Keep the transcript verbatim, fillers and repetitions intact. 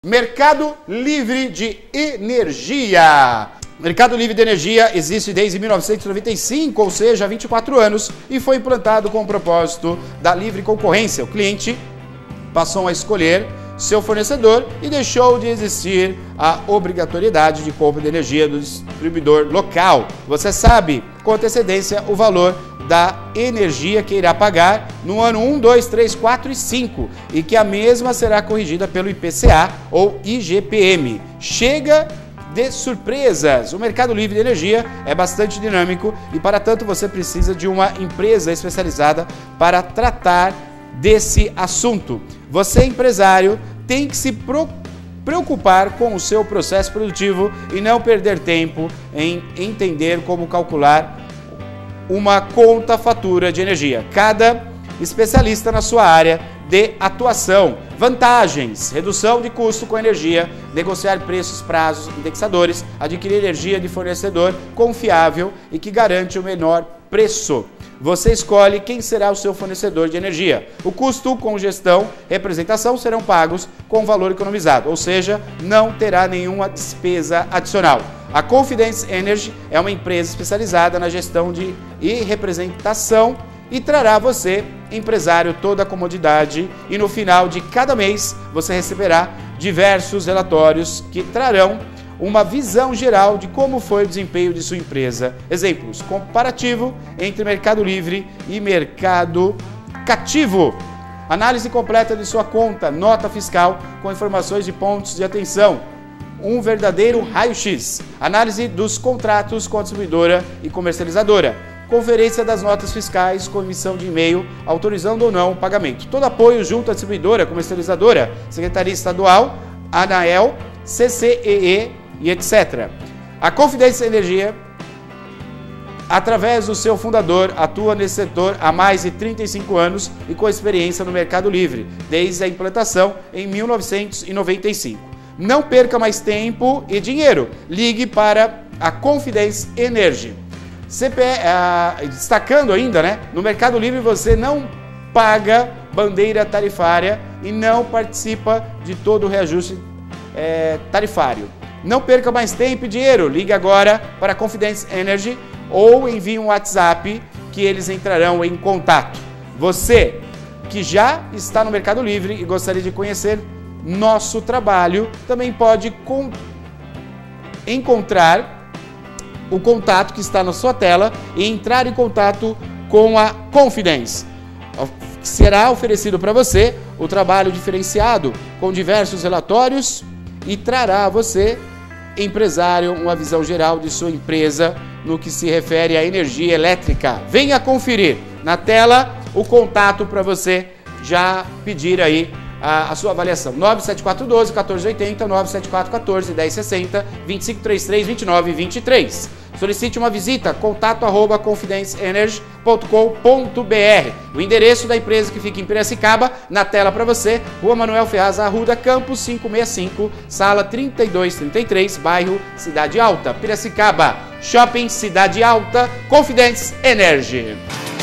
Mercado Livre de Energia. Mercado Livre de Energia existe desde mil novecentos e noventa e cinco, ou seja, há vinte e quatro anos, e foi implantado com o propósito da livre concorrência. O cliente passou a escolher seu fornecedor e deixou de existir a obrigatoriedade de compra de energia do distribuidor local. Você sabe com antecedência o valor da energia que irá pagar no ano um, dois, três, quatro e cinco e que a mesma será corrigida pelo I P C A ou I G P M. Chega de surpresas! O mercado livre de energia é bastante dinâmico e, para tanto, você precisa de uma empresa especializada para tratar desse assunto. Você, empresário, tem que se preocupar com o seu processo produtivo e não perder tempo em entender como calcular uma conta fatura de energia. Cada especialista na sua área de atuação. Vantagens: redução de custo com energia, negociar preços, prazos, indexadores, adquirir energia de fornecedor confiável e que garante o menor preço. Você escolhe quem será o seu fornecedor de energia. O custo, congestão, representação serão pagos com valor economizado, ou seja, não terá nenhuma despesa adicional. A Confidence Energy é uma empresa especializada na gestão de e representação e trará a você, empresário, toda a comodidade, e no final de cada mês você receberá diversos relatórios que trarão uma visão geral de como foi o desempenho de sua empresa. Exemplos: comparativo entre Mercado Livre e Mercado Cativo. Análise completa de sua conta, nota fiscal com informações de pontos de atenção. Um verdadeiro raio-x. Análise dos contratos com a distribuidora e comercializadora. Conferência das notas fiscais com emissão de e-mail autorizando ou não o pagamento. Todo apoio junto à distribuidora, comercializadora, Secretaria Estadual, ANAEL, C C E E e etcétera. A Confidence Energia, através do seu fundador, atua nesse setor há mais de trinta e cinco anos e com experiência no Mercado Livre, desde a implantação em mil novecentos e noventa e cinco. Não perca mais tempo e dinheiro. Ligue para a Confidence Energy. C P, uh, destacando ainda, né, no Mercado Livre você não paga bandeira tarifária e não participa de todo o reajuste é, tarifário. Não perca mais tempo e dinheiro. Ligue agora para a Confidence Energy ou envie um WhatsApp que eles entrarão em contato. Você que já está no Mercado Livre e gostaria de conhecer nosso trabalho, também pode com... encontrar o contato que está na sua tela e entrar em contato com a Confidence. Será oferecido para você o trabalho diferenciado com diversos relatórios e trará a você, empresário, uma visão geral de sua empresa no que se refere à energia elétrica. Venha conferir na tela o contato para você já pedir aí a, a sua avaliação. nove sete quatro um dois, um quatro oito zero, nove sete quatro um quatro, um zero seis zero, dois cinco três três, dois nove dois três. Solicite uma visita, contato arroba confidence energy ponto com ponto br. O endereço da empresa que fica em Piracicaba, na tela para você, Rua Manuel Ferraz Arruda, Campus quinhentos e sessenta e cinco, Sala trinta e dois trinta e três, bairro Cidade Alta, Piracicaba. Shopping Cidade Alta, Confidence Energy.